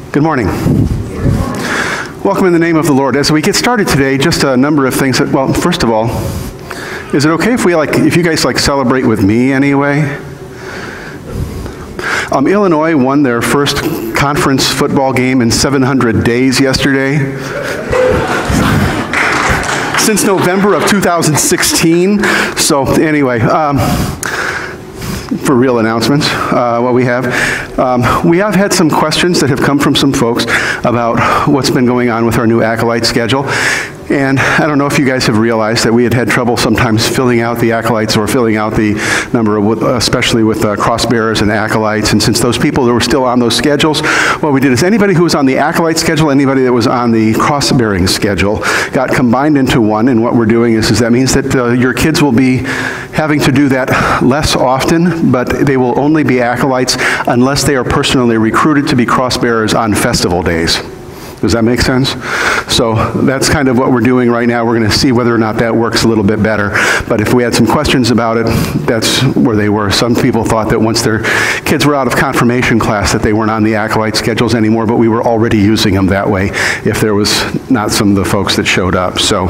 Good morning. Welcome in the name of the Lord. As we get started today, just a number of things that, well, first of all, is it okay if you guys celebrate with me anyway? Illinois won their first conference football game in 700 days yesterday. Since November of 2016. So anyway, for real announcements, what we have had some questions that have come from some folks about what's been going on with our new acolyte schedule. And I don't know if you guys have realized that we had trouble sometimes filling out the acolytes or filling out the number, especially with cross bearers and acolytes. And since those people that were still on those schedules, what we did is anybody who was on the acolyte schedule, anybody that was on the cross bearing schedule got combined into one. And what we're doing is that means that your kids will be having to do that less often, but they will only be acolytes unless they are personally recruited to be cross bearers on festival days. Does that make sense? So that's kind of what we're doing right now. We're going to see whether or not that works a little bit better. But if we had some questions about it, that's where they were. Some people thought that once their kids were out of confirmation class that they weren't on the acolyte schedules anymore, but we were already using them that way if there was not some of the folks that showed up. So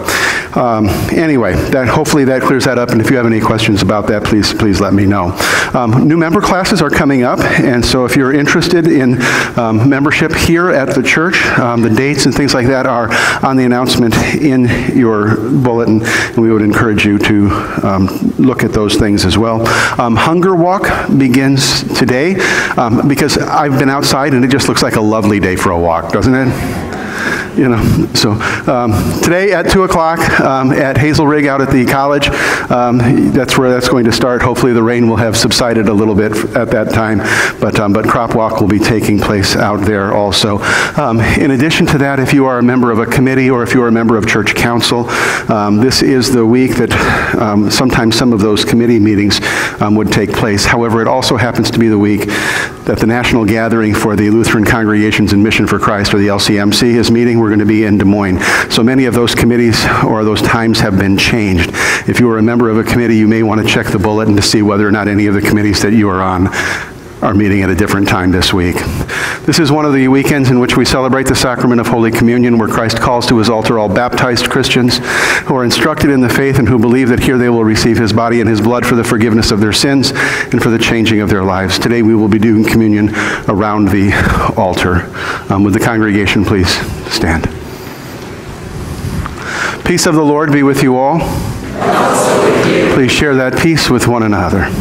anyway, hopefully that clears that up. And if you have any questions about that, please let me know. New member classes are coming up. And so if you're interested in membership here at the church, the dates and things like that are on the announcement in your bulletin, and we would encourage you to look at those things as well. Hunger Walk begins today because I've been outside and it just looks like a lovely day for a walk, doesn't it? You know, so today at 2 o'clock at Hazel Rig out at the college, that's where that's going to start. Hopefully the rain will have subsided a little bit at that time, but Crop Walk will be taking place out there also. In addition to that, if you are a member of a committee or if you are a member of church council, this is the week that sometimes some of those committee meetings would take place. However, it also happens to be the week that the National Gathering for the Lutheran Congregations in Mission for Christ, or the LCMC, is meeting. We're going to be in Des Moines. So many of those committees or those times have been changed. If you are a member of a committee, you may want to check the bulletin to see whether or not any of the committees that you are on are meeting at a different time this week. This is one of the weekends in which we celebrate the sacrament of Holy Communion, where Christ calls to his altar all baptized Christians who are instructed in the faith and who believe that here they will receive his body and his blood for the forgiveness of their sins and for the changing of their lives. Today we will be doing communion around the altar. Would the congregation please stand? Peace of the Lord be with you all. And also with you. Please share that peace with one another.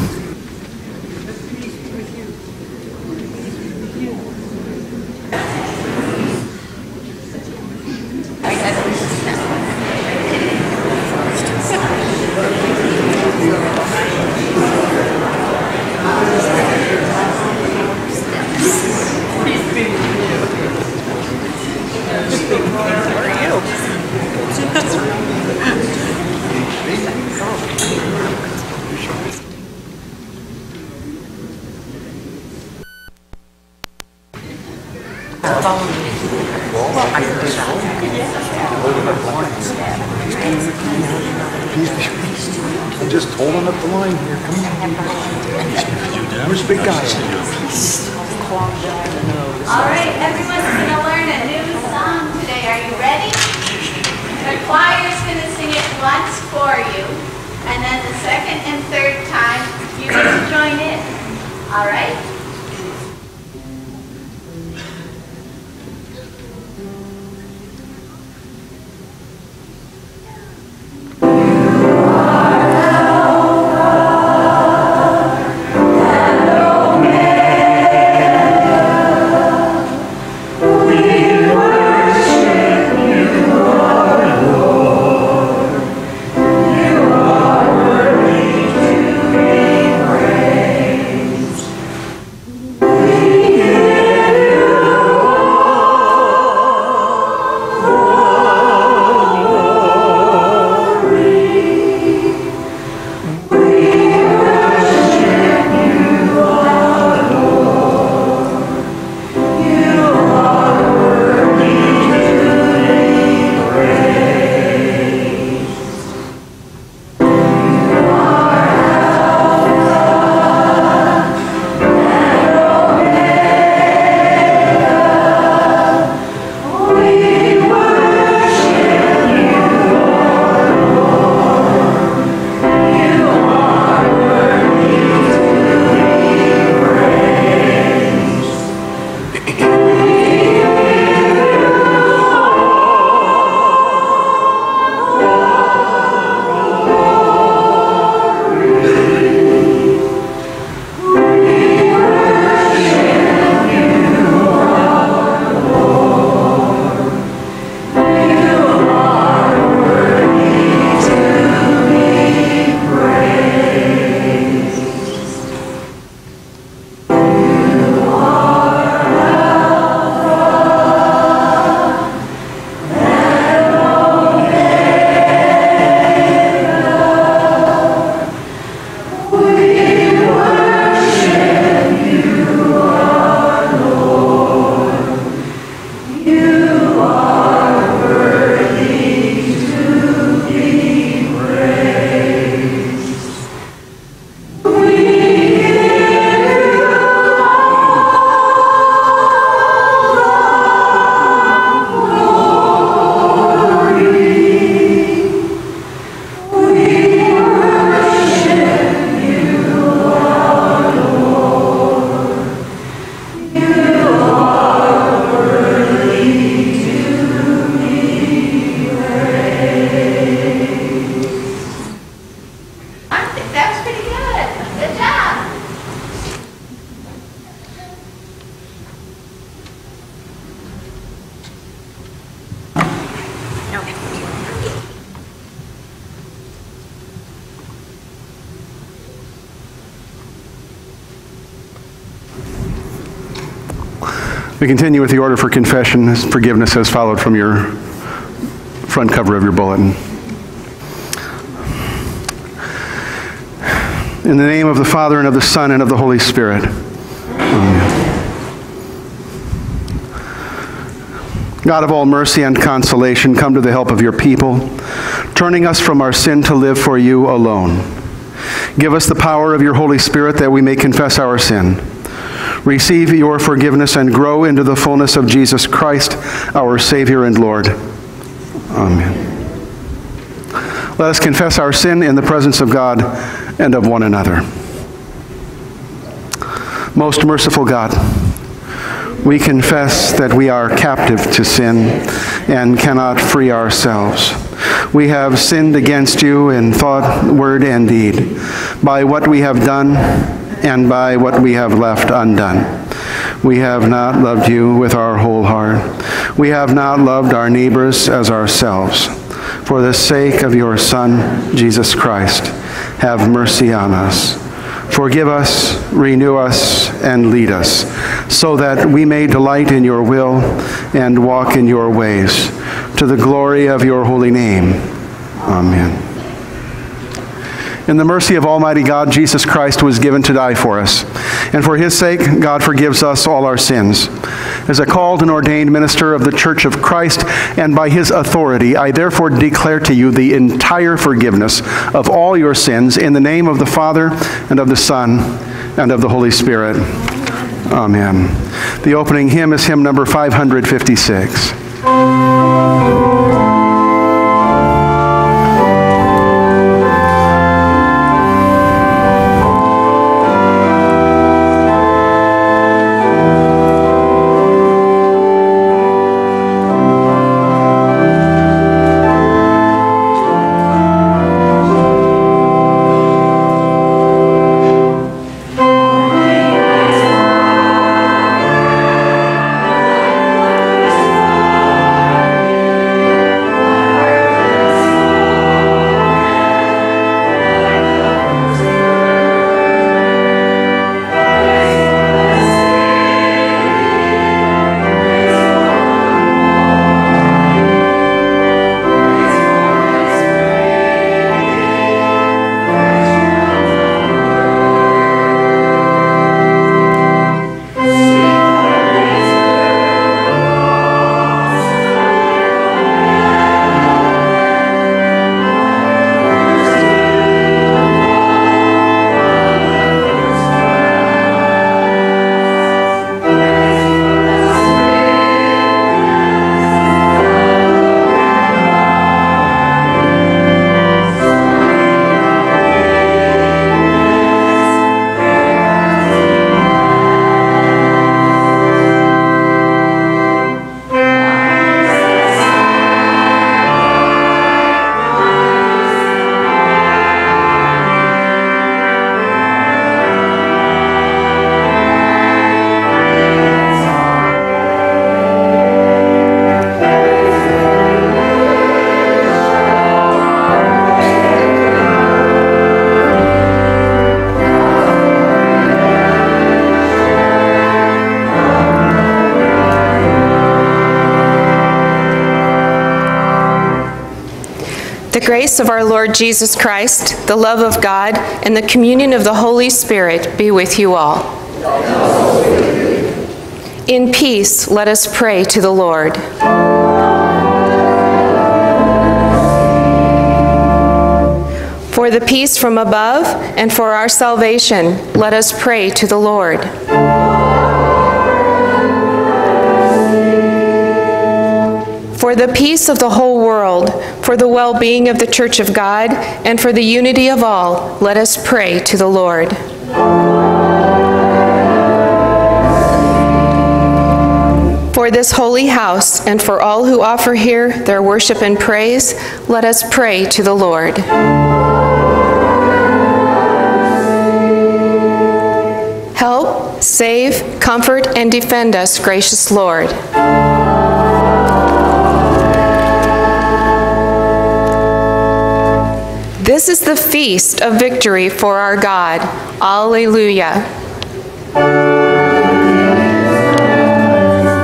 Just holding up the line here. Come on. Where's the big guy? All right, everyone's going to learn a new song today. Are you ready? The choir's going to sing it once for you, and then the second and third time you get to join in. All right? We continue with the order for confession. Forgiveness as followed from your front cover of your bulletin. In the name of the Father, and of the Son, and of the Holy Spirit. Amen. God of all mercy and consolation, come to the help of your people, turning us from our sin to live for you alone. Give us the power of your Holy Spirit that we may confess our sin, receive your forgiveness, and grow into the fullness of Jesus Christ, our Savior and Lord. Amen. Let us confess our sin in the presence of God and of one another. Most merciful God, we confess that we are captive to sin and cannot free ourselves. We have sinned against you in thought, word, and deed, by what we have done and by what we have left undone. We have not loved you with our whole heart. We have not loved our neighbors as ourselves. For the sake of your Son, Jesus Christ, have mercy on us. Forgive us, renew us, and lead us, so that we may delight in your will and walk in your ways, to the glory of your holy name. Amen. In the mercy of Almighty God, Jesus Christ was given to die for us, and for his sake, God forgives us all our sins. As a called and ordained minister of the Church of Christ, and by his authority, I therefore declare to you the entire forgiveness of all your sins in the name of the Father, and of the Son, and of the Holy Spirit. Amen. The opening hymn is hymn number 556. The grace of our Lord Jesus Christ, the love of God, and the communion of the Holy Spirit be with you all. In peace, let us pray to the Lord. For the peace from above and for our salvation, let us pray to the Lord. For the peace of the whole world, for the well-being of the Church of God, and for the unity of all, let us pray to the Lord. For this holy house, and for all who offer here their worship and praise, let us pray to the Lord. Help, save, comfort, and defend us, gracious Lord. This is the feast of victory for our God. Alleluia.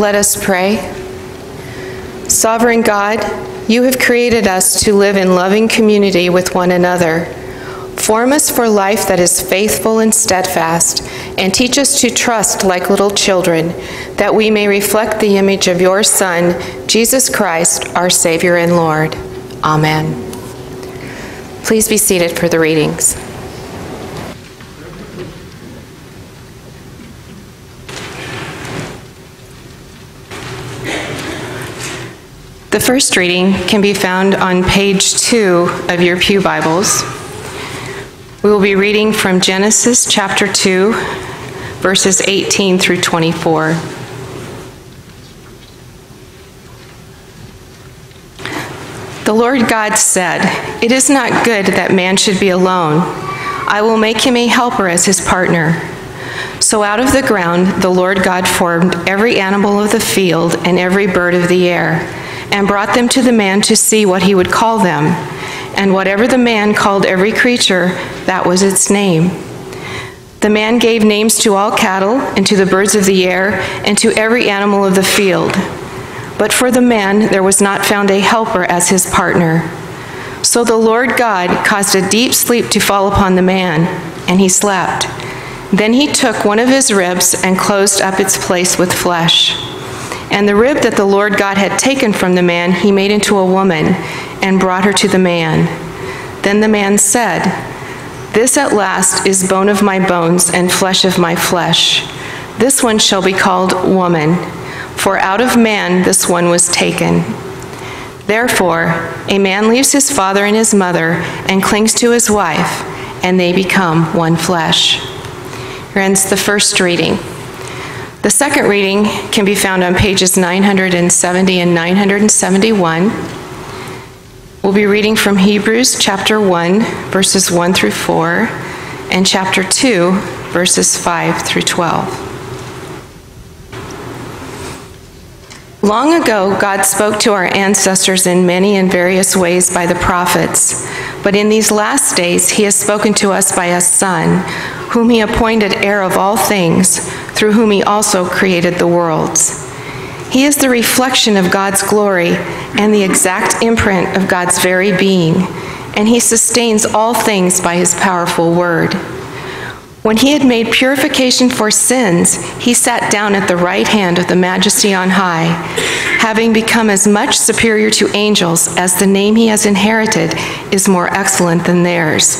Let us pray. Sovereign God, you have created us to live in loving community with one another. Form us for life that is faithful and steadfast, and teach us to trust like little children, that we may reflect the image of your Son, Jesus Christ, our Savior and Lord. Amen. Please be seated for the readings. The first reading can be found on page 2 of your pew Bibles. We will be reading from Genesis chapter 2, verses 18 through 24. The Lord God said, "It is not good that man should be alone. I will make him a helper as his partner." So out of the ground the Lord God formed every animal of the field and every bird of the air, and brought them to the man to see what he would call them. And whatever the man called every creature, that was its name. The man gave names to all cattle, and to the birds of the air, and to every animal of the field. But for the man there was not found a helper as his partner. So the Lord God caused a deep sleep to fall upon the man, and he slept. Then he took one of his ribs and closed up its place with flesh. And the rib that the Lord God had taken from the man he made into a woman, and brought her to the man. Then the man said, "This at last is bone of my bones and flesh of my flesh. This one shall be called woman, for out of man this one was taken." Therefore, a man leaves his father and his mother and clings to his wife, and they become one flesh. Here ends the first reading. The second reading can be found on pages 970 and 971. We'll be reading from Hebrews chapter 1, verses 1 through 4, and chapter 2, verses 5 through 12. Long ago, God spoke to our ancestors in many and various ways by the prophets, but in these last days he has spoken to us by a Son, whom he appointed heir of all things, through whom he also created the worlds. He is the reflection of God's glory and the exact imprint of God's very being, and he sustains all things by his powerful word. When he had made purification for sins, he sat down at the right hand of the Majesty on high, having become as much superior to angels as the name he has inherited is more excellent than theirs.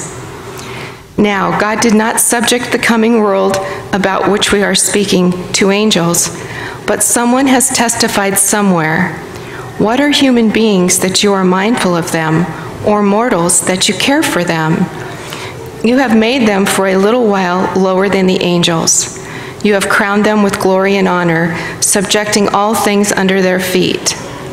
Now, God did not subject the coming world about which we are speaking to angels, but someone has testified somewhere. What are human beings that you are mindful of them, or mortals that you care for them? You have made them for a little while lower than the angels. You have crowned them with glory and honor, subjecting all things under their feet.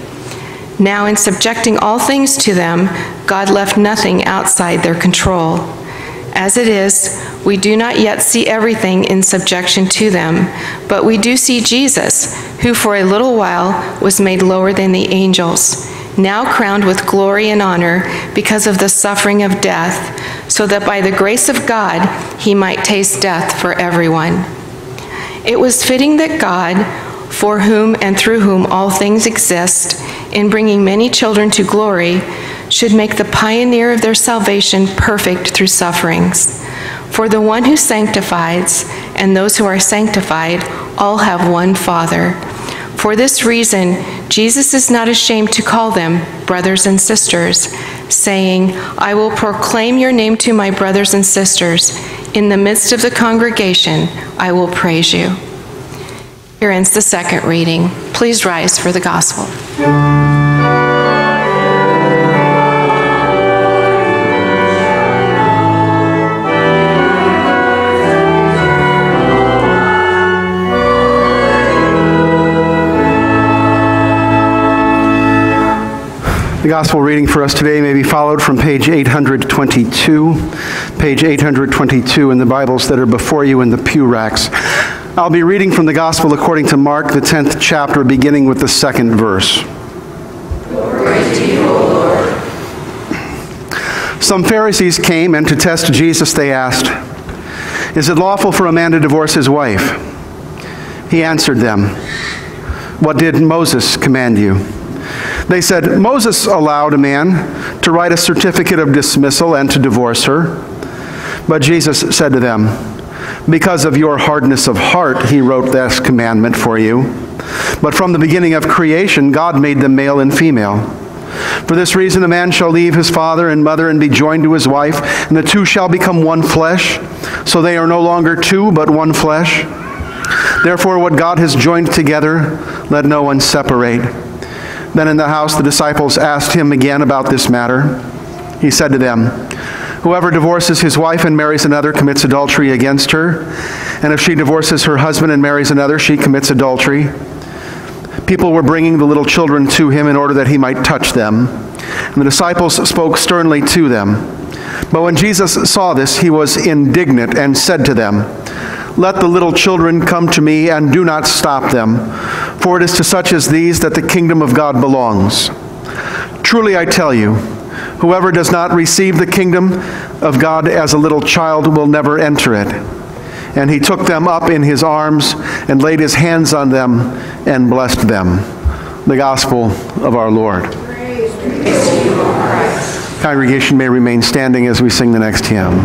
Now, in subjecting all things to them, God left nothing outside their control. As it is, we do not yet see everything in subjection to them, but we do see Jesus, who for a little while was made lower than the angels, now crowned with glory and honor because of the suffering of death, so that by the grace of God he might taste death for everyone. It was fitting that God, for whom and through whom all things exist, in bringing many children to glory, should make the pioneer of their salvation perfect through sufferings. For the one who sanctifies and those who are sanctified all have one Father. For this reason, Jesus is not ashamed to call them brothers and sisters, saying, "I will proclaim your name to my brothers and sisters. In the midst of the congregation, I will praise you." Here ends the second reading. Please rise for the gospel. The gospel reading for us today may be followed from page 822. Page 822 in the Bibles that are before you in the pew racks. I'll be reading from the gospel according to Mark, the 10th chapter, beginning with the 2nd verse. Glory to you, O Lord. Some Pharisees came, and to test Jesus they asked, "Is it lawful for a man to divorce his wife?" He answered them, What did Moses command you?" They said, "Moses allowed a man to write a certificate of dismissal and to divorce her." But Jesus said to them, "Because of your hardness of heart, he wrote this commandment for you. But from the beginning of creation, God made them male and female. For this reason, a man shall leave his father and mother and be joined to his wife, and the two shall become one flesh. So they are no longer two, but one flesh. Therefore, what God has joined together, let no one separate." Then in the house, the disciples asked him again about this matter. He said to them, "Whoever divorces his wife and marries another commits adultery against her. And if she divorces her husband and marries another, she commits adultery." People were bringing the little children to him in order that he might touch them. And the disciples spoke sternly to them. But when Jesus saw this, he was indignant and said to them, "Let the little children come to me, and do not stop them, for it is to such as these that the kingdom of God belongs. Truly I tell you, whoever does not receive the kingdom of God as a little child will never enter it." And he took them up in his arms and laid his hands on them and blessed them. The gospel of our Lord. Praise to you, O Christ. Congregation may remain standing as we sing the next hymn.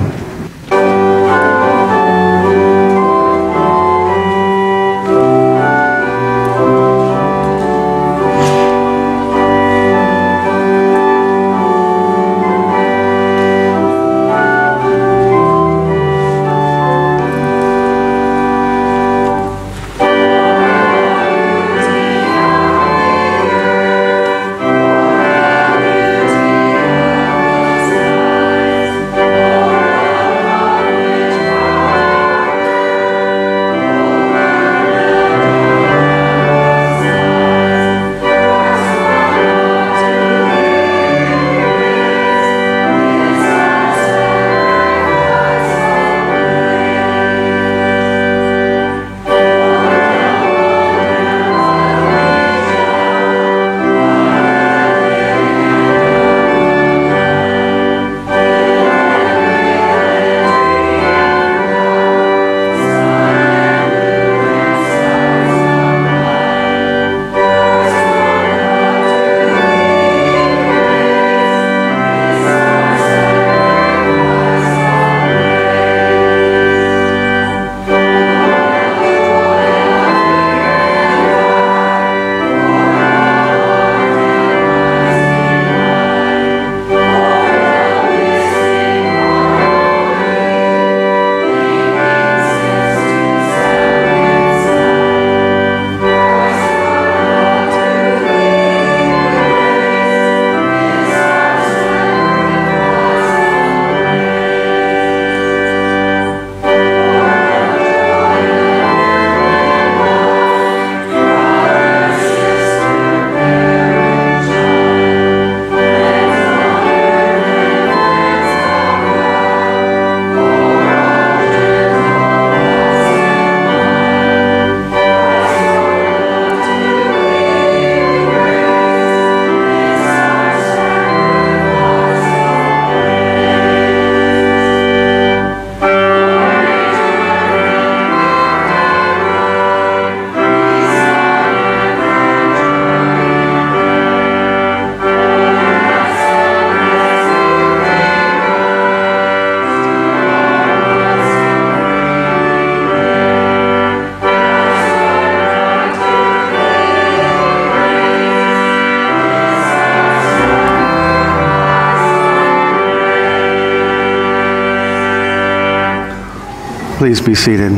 Please be seated.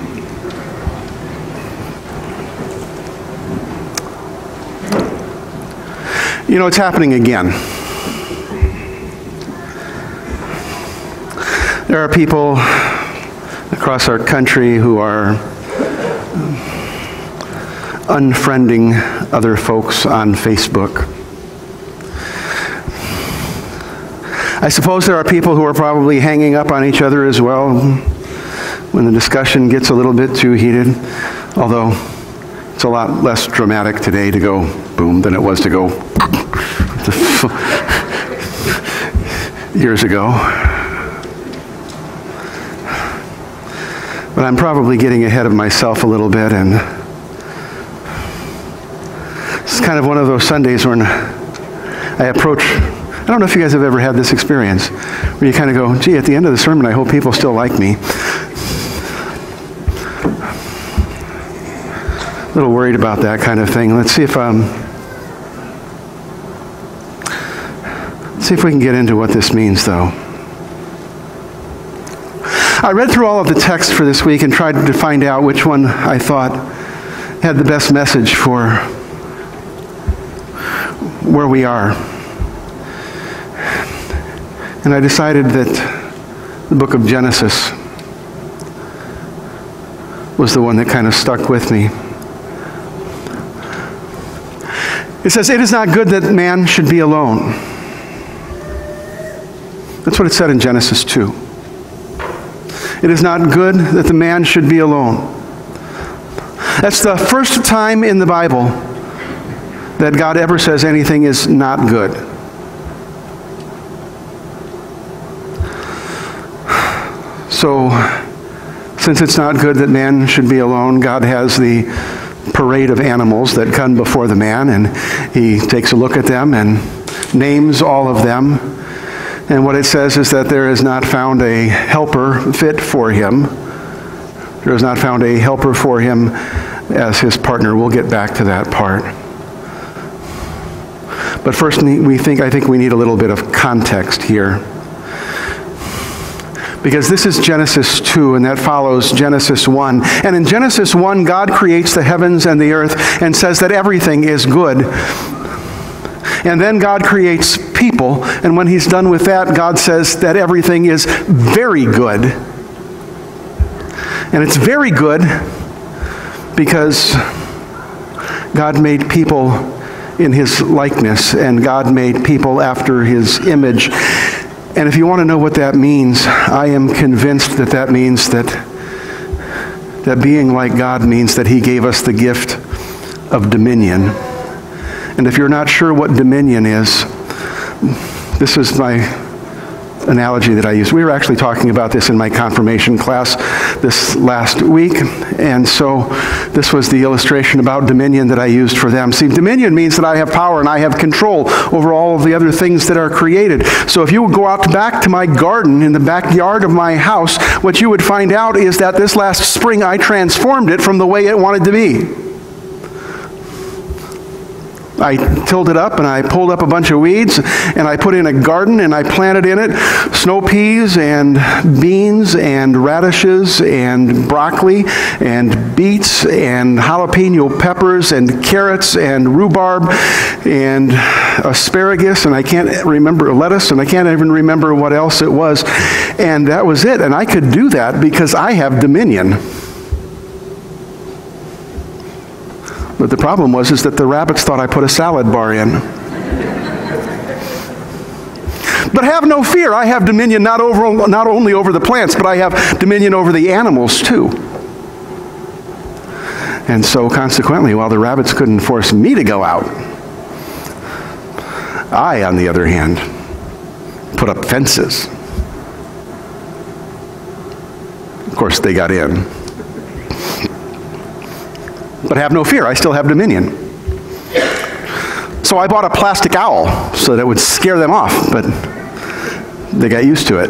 You know, it's happening again. There are people across our country who are unfriending other folks on Facebook. I suppose there are people who are probably hanging up on each other as well when the discussion gets a little bit too heated, although it's a lot less dramatic today to go boom than it was to go years ago. But I'm probably getting ahead of myself a little bit, and It's kind of one of those Sundays when I approach, I don't know if you guys have ever had this experience, where you kind of go, gee, at the end of the sermon, I hope people still like me. A little worried about that kind of thing. Let's see if we can get into what this means, though. I read through all of the texts for this week and tried to find out which one I thought had the best message for where we are. And I decided that the book of Genesis was the one that kind of stuck with me. It says, "It is not good that man should be alone." That's what it said in Genesis 2. It is not good that the man should be alone. That's the first time in the Bible that God ever says anything is not good. So, since it's not good that man should be alone, God has the parade of animals that come before the man, and he takes a look at them and names all of them. And what it says is that there is not found a helper fit for him. There is not found a helper for him as his partner. We'll get back to that part. But first, I think we need a little bit of context here. Because this is Genesis 2, and that follows Genesis 1. And in Genesis 1, God creates the heavens and the earth and says that everything is good. And then God creates people, and when he's done with that, God says that everything is very good. And it's very good because God made people in his likeness, and God made people after his image. And if you want to know what that means, I am convinced that that means that being like God means that he gave us the gift of dominion. And if you're not sure what dominion is, this is my analogy that I use. We were actually talking about this in my confirmation class this last week, and so this was the illustration about dominion that I used for them. See, dominion means that I have power and I have control over all of the other things that are created. So if you would go out back to my garden in the backyard of my house, what you would find out is that this last spring I transformed it from the way it wanted to be. I tilled it up and I pulled up a bunch of weeds and I put in a garden and I planted in it snow peas and beans and radishes and broccoli and beets and jalapeno peppers and carrots and rhubarb and asparagus, and I can't remember, lettuce, and I can't even remember what else it was. And that was it. And I could do that because I have dominion. But the problem is that the rabbits thought I put a salad bar in. But have no fear, I have dominion not only over the plants, but I have dominion over the animals too. And so consequently, while the rabbits couldn't force me to go out, I, on the other hand, put up fences. Of course, they got in. But have no fear, I still have dominion. So I bought a plastic owl so that it would scare them off, but they got used to it.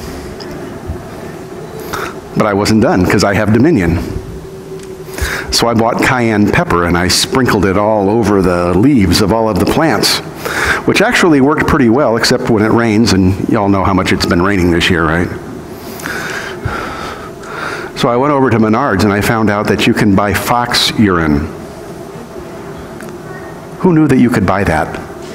But I wasn't done because I have dominion. So I bought cayenne pepper and I sprinkled it all over the leaves of all of the plants, which actually worked pretty well, except when it rains, and y'all know how much it's been raining this year, right? So I went over to Menards and I found out that you can buy fox urine. Who knew that you could buy that?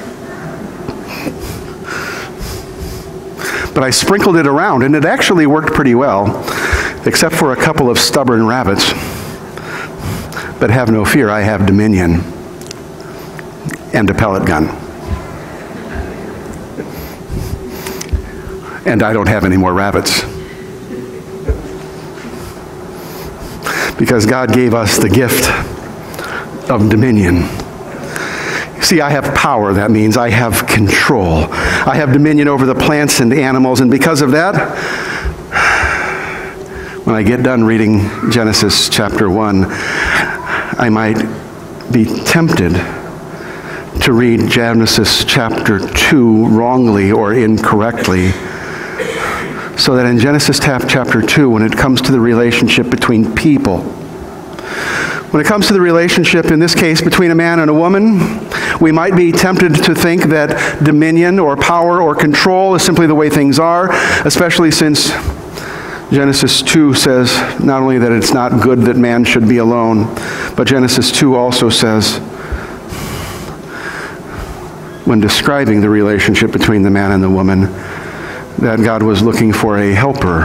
But I sprinkled it around and it actually worked pretty well, except for a couple of stubborn rabbits. But have no fear, I have dominion and a pellet gun. And I don't have any more rabbits. Because God gave us the gift of dominion. See, I have power. That means I have control. I have dominion over the plants and animals, and because of that, when I get done reading Genesis chapter 1, I might be tempted to read Genesis chapter 2 wrongly or incorrectly, so that in Genesis chapter 2, when it comes to the relationship between people, when it comes to the relationship, in this case, between a man and a woman, we might be tempted to think that dominion or power or control is simply the way things are, especially since Genesis 2 says not only that it's not good that man should be alone, but Genesis 2 also says, when describing the relationship between the man and the woman, that God was looking for a helper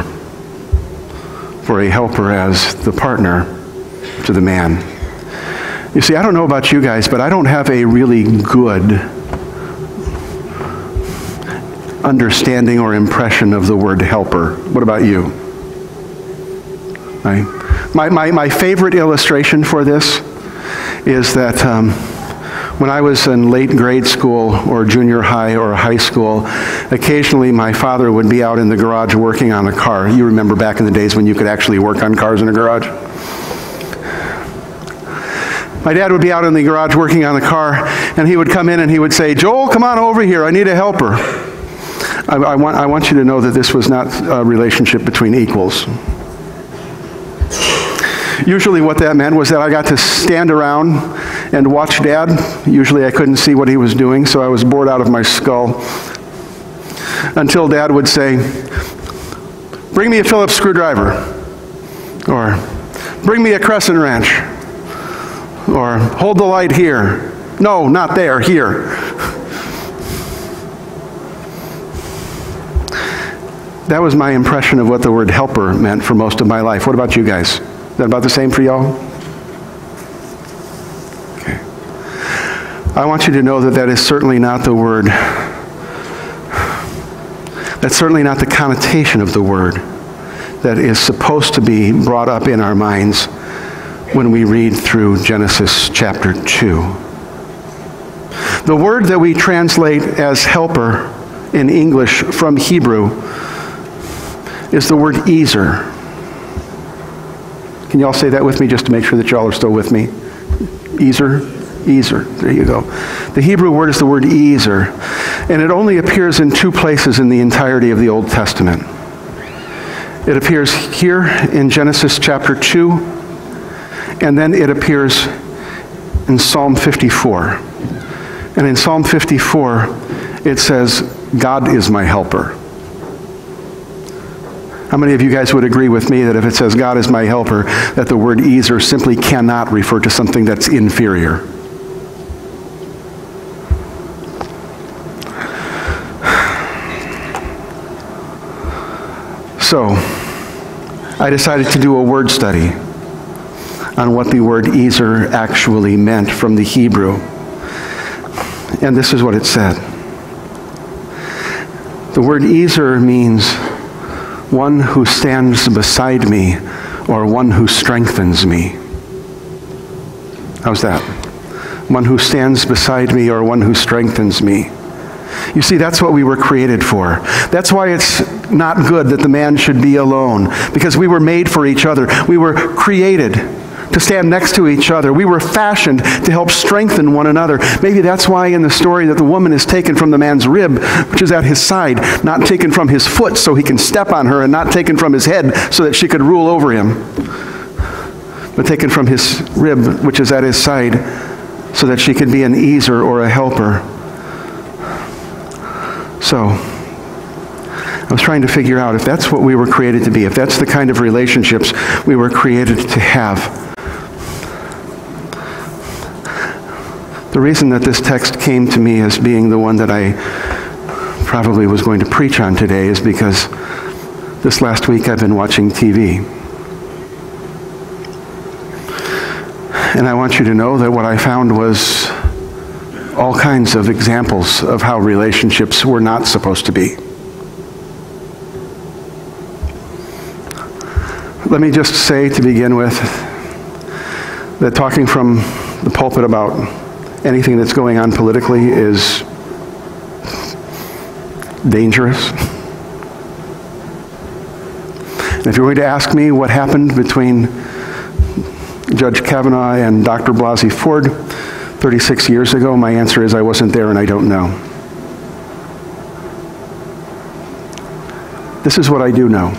as the partner to the man. You see, I don't know about you guys, but I don't have a really good understanding or impression of the word helper. What about you? Right? My favorite illustration for this is that when I was in late grade school or junior high or high school, occasionally my father would be out in the garage working on a car. You remember back in the days when you could actually work on cars in a garage? My dad would be out in the garage working on the car, and he would come in and he would say, "Joel, come on over here. I need a helper." I want you to know that this was not a relationship between equals. Usually what that meant was that I got to stand around and watch Dad. Usually I couldn't see what he was doing, so I was bored out of my skull. Until Dad would say, "Bring me a Phillips screwdriver," or "Bring me a crescent wrench," or "Hold the light here." "No, not there, here." That was my impression of what the word helper meant for most of my life. What about you guys? Is that about the same for y'all? Okay. I want you to know that that is certainly not the word. That's certainly not the connotation of the word that is supposed to be brought up in our minds when we read through Genesis chapter 2. The word that we translate as helper in English from Hebrew is the word ezer. Can you all say that with me just to make sure that y'all are still with me? Ezer? Ezer. There you go. The Hebrew word is the word ezer, and it only appears in two places in the entirety of the Old Testament. It appears here in Genesis chapter 2, and then it appears in Psalm 54. And in Psalm 54, it says, "God is my helper." How many of you guys would agree with me that if it says God is my helper, that the word ezer simply cannot refer to something that's inferior? So, I decided to do a word study on what the word ezer actually meant from the Hebrew. And this is what it said. The word ezer means one who stands beside me, or one who strengthens me. How's that? One who stands beside me, or one who strengthens me. You see, that's what we were created for. That's why it's not good that the man should be alone, because we were made for each other. We were created to stand next to each other. We were fashioned to help strengthen one another. Maybe that's why in the story that the woman is taken from the man's rib, which is at his side, not taken from his foot so he can step on her, and not taken from his head so that she could rule over him, but taken from his rib, which is at his side, so that she could be an ezer or a helper. So, I was trying to figure out if that's what we were created to be, if that's the kind of relationships we were created to have. The reason that this text came to me as being the one that I probably was going to preach on today is because this last week I've been watching TV. And I want you to know that what I found was all kinds of examples of how relationships were not supposed to be. Let me just say to begin with that talking from the pulpit about anything that's going on politically is dangerous. And if you're going to ask me what happened between Judge Kavanaugh and Dr. Blasey Ford, 36 years ago? My answer is I wasn't there and I don't know. This is what I do know.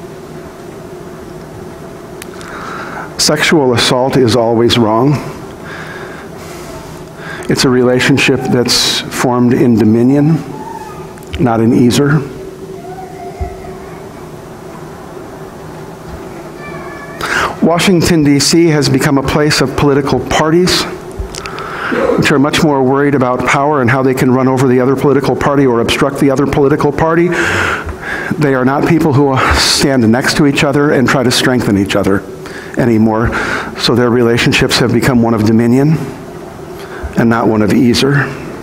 Sexual assault is always wrong. It's a relationship that's formed in dominion, not in easer. Washington, D.C. has become a place of political parties, which are much more worried about power and how they can run over the other political party or obstruct the other political party. They are not people who stand next to each other and try to strengthen each other anymore. So their relationships have become one of dominion and not one of easer.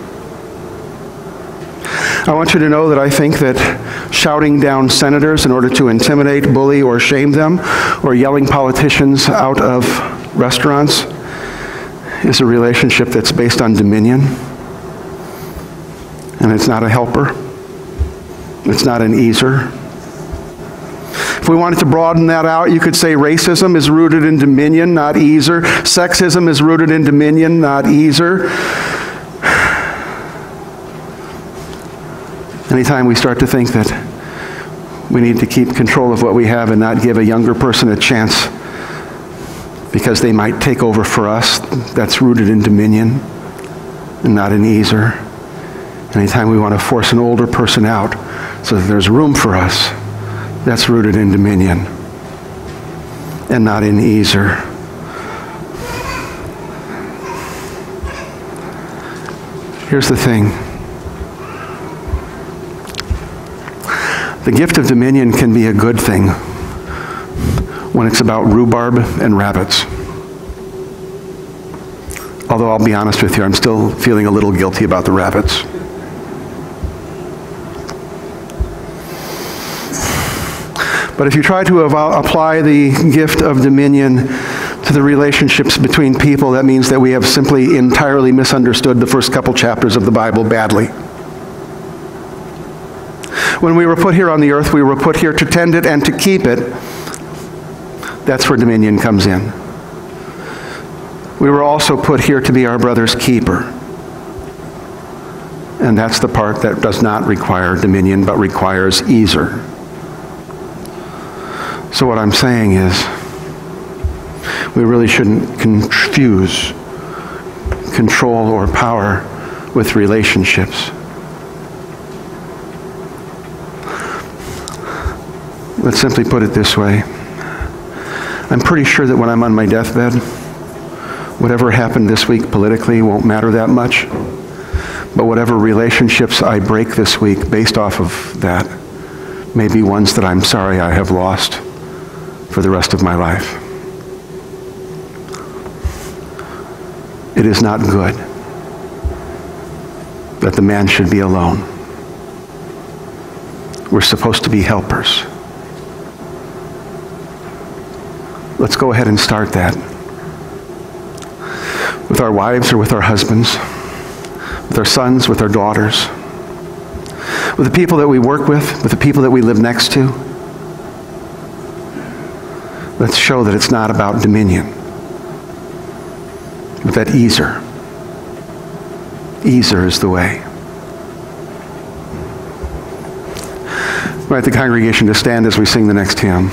I want you to know that I think that shouting down senators in order to intimidate, bully, or shame them, or yelling politicians out of restaurants is a relationship that's based on dominion. And it's not a helper. It's not an easer. If we wanted to broaden that out, you could say racism is rooted in dominion, not easer. Sexism is rooted in dominion, not easer. Anytime we start to think that we need to keep control of what we have and not give a younger person a chance because they might take over for us, that's rooted in dominion and not in easer. Anytime we want to force an older person out so that there's room for us, that's rooted in dominion and not in easer. Here's the thing. The gift of dominion can be a good thing when it's about rhubarb and rabbits. Although I'll be honest with you, I'm still feeling a little guilty about the rabbits. But if you try to apply the gift of dominion to the relationships between people, that means that we have simply entirely misunderstood the first couple chapters of the Bible badly. When we were put here on the earth, we were put here to tend it and to keep it. That's where dominion comes in. We were also put here to be our brother's keeper. And that's the part that does not require dominion, but requires easer. So what I'm saying is, we really shouldn't confuse control or power with relationships. Let's simply put it this way. I'm pretty sure that when I'm on my deathbed, whatever happened this week politically won't matter that much. But whatever relationships I break this week based off of that may be ones that I'm sorry I have lost for the rest of my life. It is not good that the man should be alone. We're supposed to be helpers. Let's go ahead and start that. With our wives or with our husbands, with our sons, with our daughters, with the people that we work with the people that we live next to. Let's show that it's not about dominion, but that easer is the way. I invite the congregation to stand as we sing the next hymn.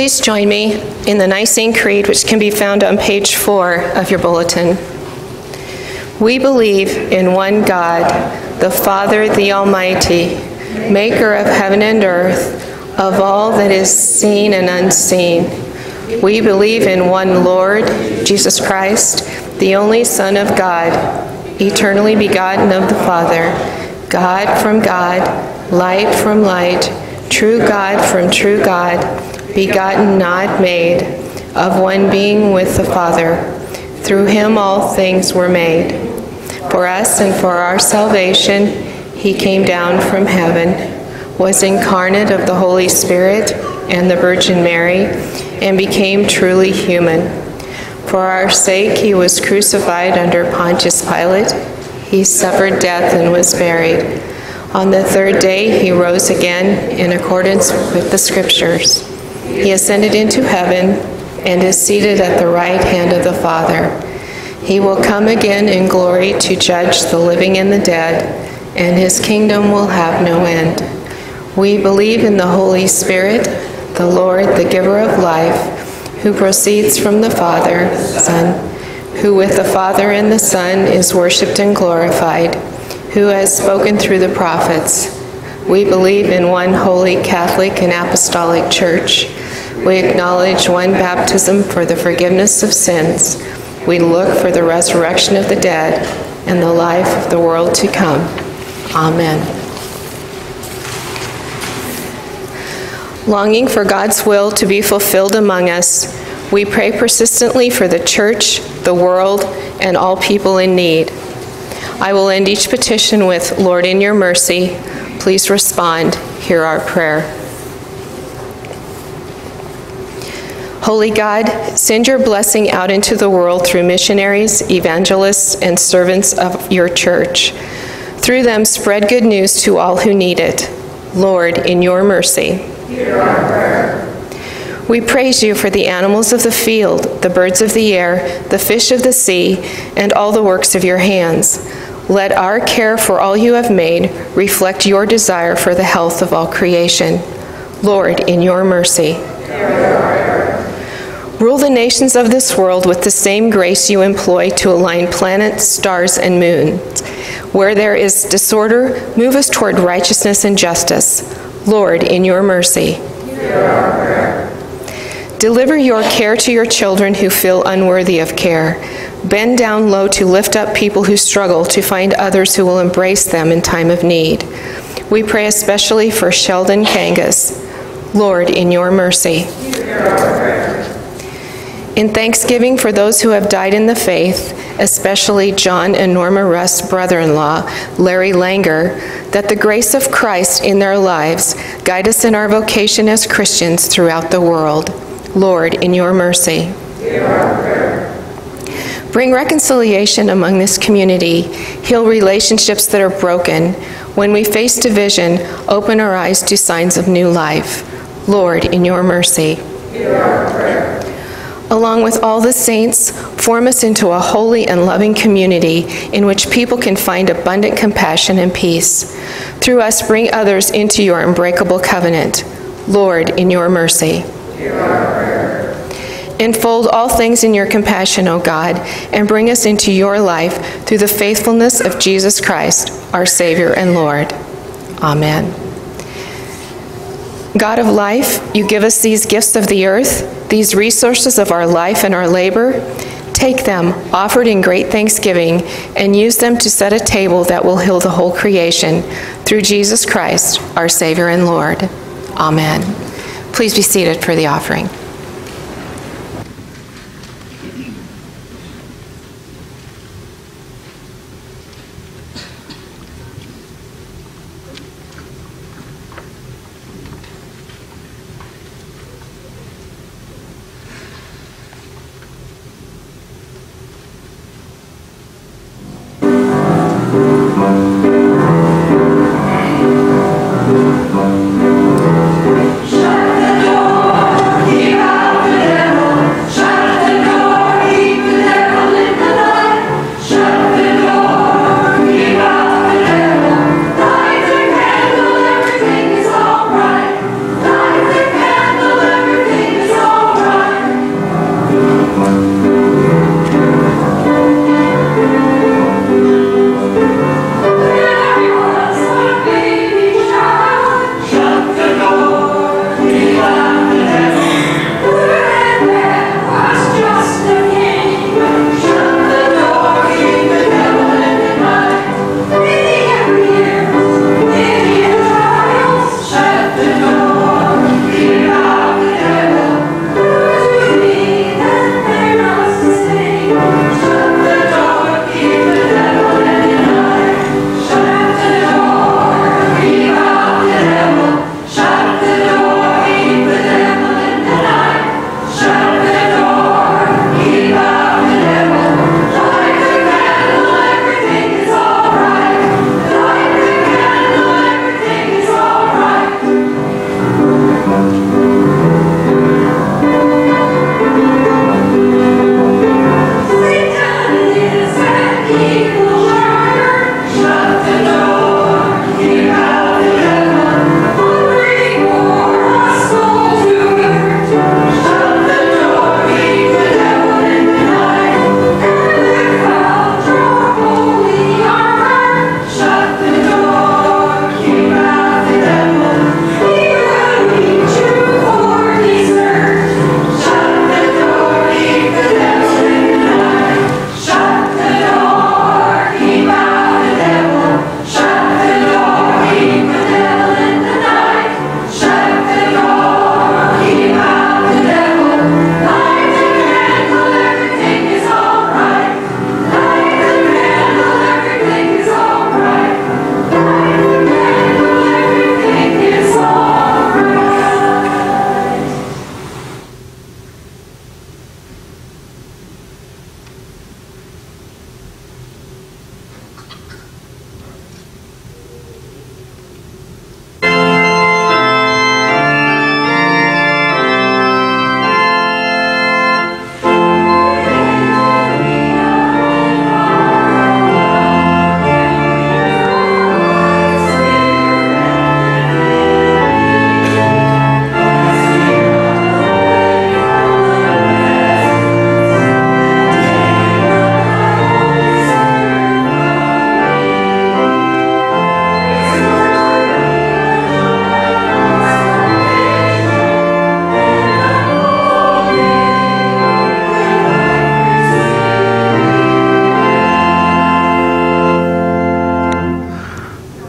Please join me in the Nicene Creed, which can be found on page 4 of your bulletin. We believe in one God, the Father, the Almighty, maker of heaven and earth, of all that is seen and unseen. We believe in one Lord, Jesus Christ, the only Son of God, eternally begotten of the Father, God from God, light from light, true God from true God, begotten, not made, of one being with the Father. Through him all things were made. For us and for our salvation, he came down from heaven, was incarnate of the Holy Spirit and the Virgin Mary, and became truly human. For our sake he was crucified under Pontius Pilate. He suffered death and was buried. On the third day he rose again in accordance with the Scriptures. He ascended into heaven and is seated at the right hand of the Father. He will come again in glory to judge the living and the dead, and his kingdom will have no end. We believe in the Holy Spirit, the Lord, the giver of life, who proceeds from the Father, Son, who with the Father and the Son is worshipped and glorified, who has spoken through the prophets. We believe in one holy Catholic and Apostolic Church. We acknowledge one baptism for the forgiveness of sins. We look for the resurrection of the dead and the life of the world to come. Amen. Longing for God's will to be fulfilled among us, we pray persistently for the church, the world, and all people in need. I will end each petition with, Lord, in your mercy, please respond. Hear our prayer. Holy God, send your blessing out into the world through missionaries, evangelists, and servants of your church. Through them, spread good news to all who need it. Lord, in your mercy. Hear our prayer. We praise you for the animals of the field, the birds of the air, the fish of the sea, and all the works of your hands. Let our care for all you have made reflect your desire for the health of all creation. Lord, in your mercy. Hear our prayer. Rule the nations of this world with the same grace you employ to align planets, stars, and moons. Where there is disorder, move us toward righteousness and justice. Lord, in your mercy. Hear our prayer. Deliver your care to your children who feel unworthy of care. Bend down low to lift up people who struggle, to find others who will embrace them in time of need. We pray especially for Sheldon Kangas. Lord, in your mercy. Hear our prayer. In thanksgiving for those who have died in the faith, especially John and Norma Rust's brother-in-law, Larry Langer, that the grace of Christ in their lives guide us in our vocation as Christians throughout the world. Lord, in your mercy. Hear our prayer. Bring reconciliation among this community. Heal relationships that are broken. When we face division, open our eyes to signs of new life. Lord, in your mercy. Hear our prayer. Along with all the saints, form us into a holy and loving community in which people can find abundant compassion and peace. Through us, bring others into your unbreakable covenant. Lord, in your mercy. Hear our prayer. Enfold all things in your compassion, O God, and bring us into your life through the faithfulness of Jesus Christ, our Savior and Lord. Amen. God of life, you give us these gifts of the earth, these resources of our life and our labor. Take them, offered in great thanksgiving, and use them to set a table that will heal the whole creation. Through Jesus Christ, our Savior and Lord. Amen. Please be seated for the offering. Shut the door, keep out the devil. Shut the door, keep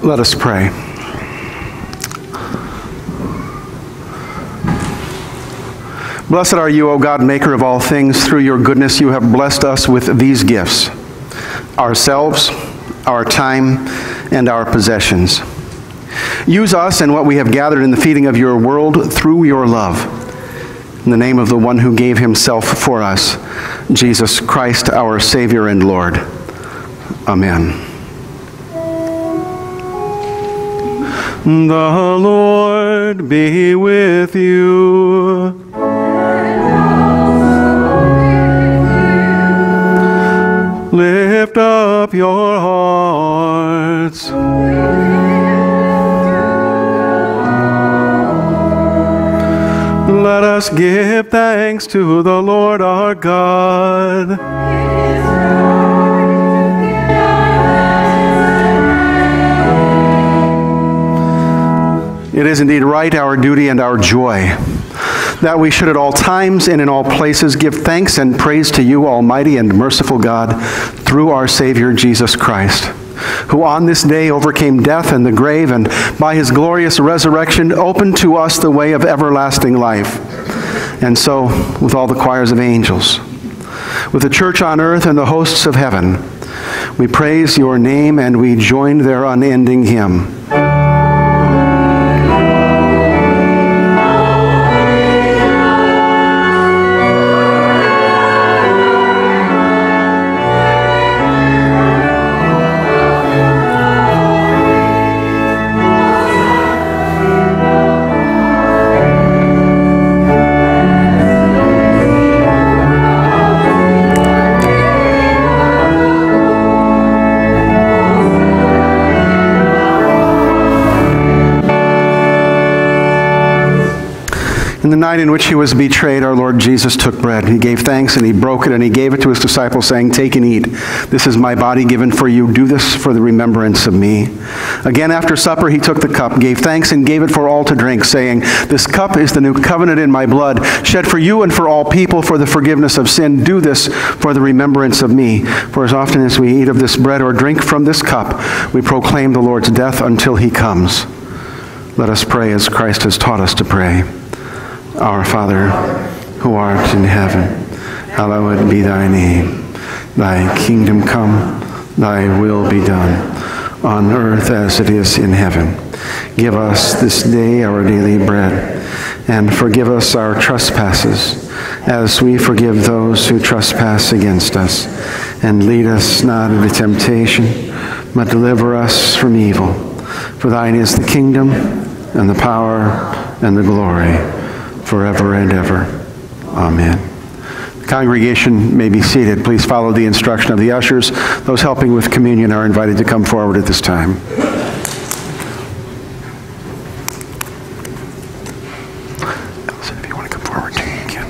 Let us pray. Blessed are you, O God, maker of all things. Through your goodness you have blessed us with these gifts, ourselves, our time, and our possessions. Use us and what we have gathered in the feeding of your world through your love. In the name of the one who gave himself for us, Jesus Christ, our Savior and Lord. Amen. The Lord be with you. Lift up your hearts. Let us give thanks to the Lord our God. It is indeed right, our duty and our joy, that we should at all times and in all places give thanks and praise to you, Almighty and merciful God, through our Savior Jesus Christ, who on this day overcame death and the grave, and by his glorious resurrection opened to us the way of everlasting life. And so, with all the choirs of angels, with the church on earth and the hosts of heaven, we praise your name and we join their unending hymn. In the night in which he was betrayed, our Lord Jesus took bread. He gave thanks and he broke it and he gave it to his disciples, saying, "Take and eat. This is my body given for you. Do this for the remembrance of me." Again after supper he took the cup, gave thanks and gave it for all to drink, saying, "This cup is the new covenant in my blood, shed for you and for all people for the forgiveness of sin. Do this for the remembrance of me. For as often as we eat of this bread or drink from this cup, we proclaim the Lord's death until he comes." Let us pray as Christ has taught us to pray. Our Father, who art in heaven, hallowed be thy name. Thy kingdom come, thy will be done, on earth as it is in heaven. Give us this day our daily bread, and forgive us our trespasses, as we forgive those who trespass against us. And lead us not into temptation, but deliver us from evil. For thine is the kingdom, and the power, and the glory, forever and ever. Amen. The congregation may be seated. Please follow the instruction of the ushers. Those helping with communion are invited to come forward at this time. If you want to come forward, you can.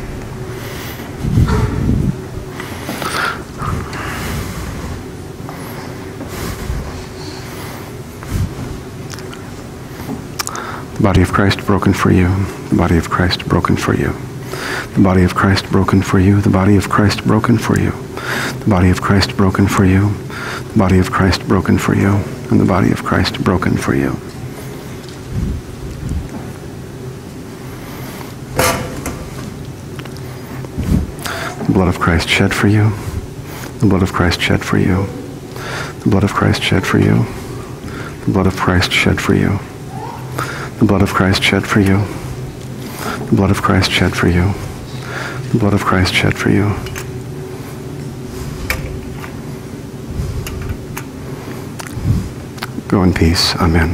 The body of Christ broken for you. The body of Christ broken for you. The body of Christ broken for you. The body of Christ broken for you. The body of Christ broken for you. The body of Christ broken for you. And the body of Christ broken for you. The blood of Christ shed for you. The blood of Christ shed for you. The blood of Christ shed for you. The blood of Christ shed for you. The blood of Christ shed for you. The blood of Christ shed for you. The blood of Christ shed for you. Go in peace. Amen.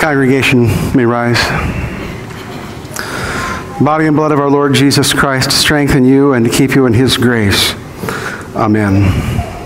Congregation may rise. Body and blood of our Lord Jesus Christ, strengthen you and keep you in his grace. Amen.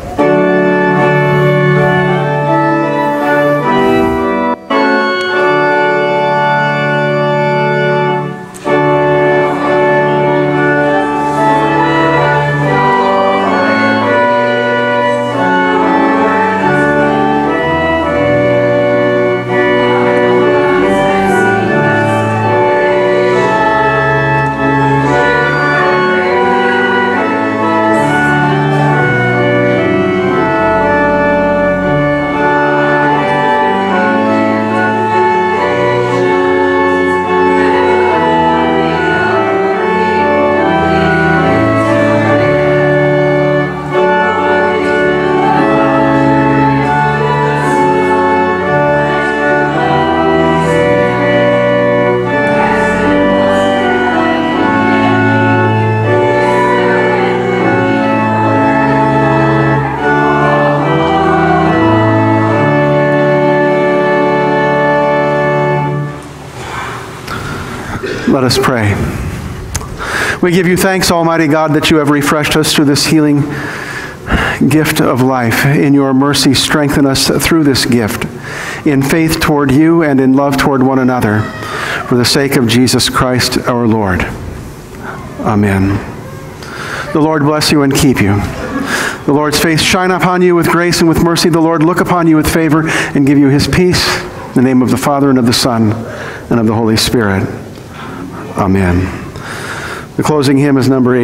Let us pray. We give you thanks, Almighty God, that you have refreshed us through this healing gift of life. In your mercy, strengthen us through this gift, in faith toward you and in love toward one another, for the sake of Jesus Christ our Lord. Amen. The Lord bless you and keep you. The Lord's face shine upon you with grace and with mercy. The Lord look upon you with favor and give you his peace. In the name of the Father, and of the Son, and of the Holy Spirit. Amen. The closing hymn is number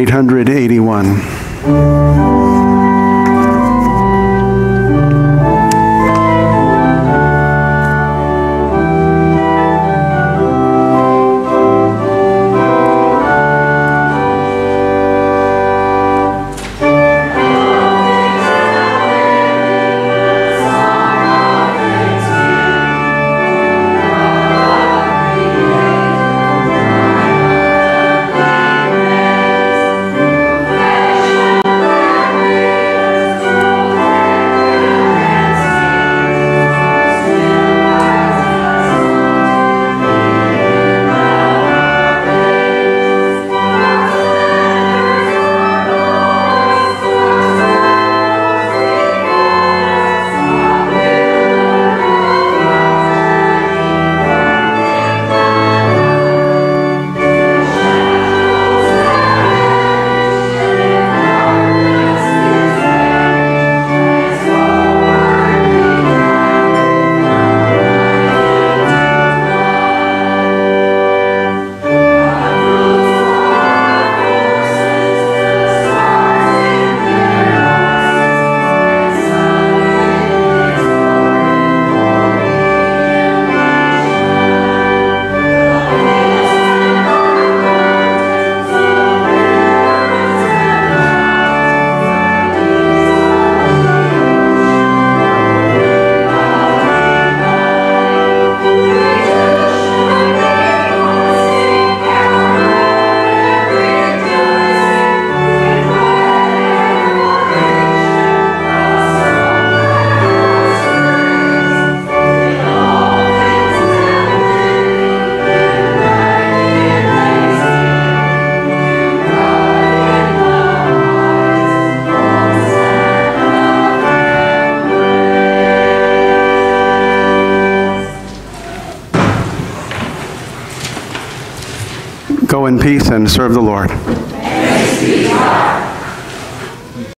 881. Go in peace and serve the Lord. Thanks be to God.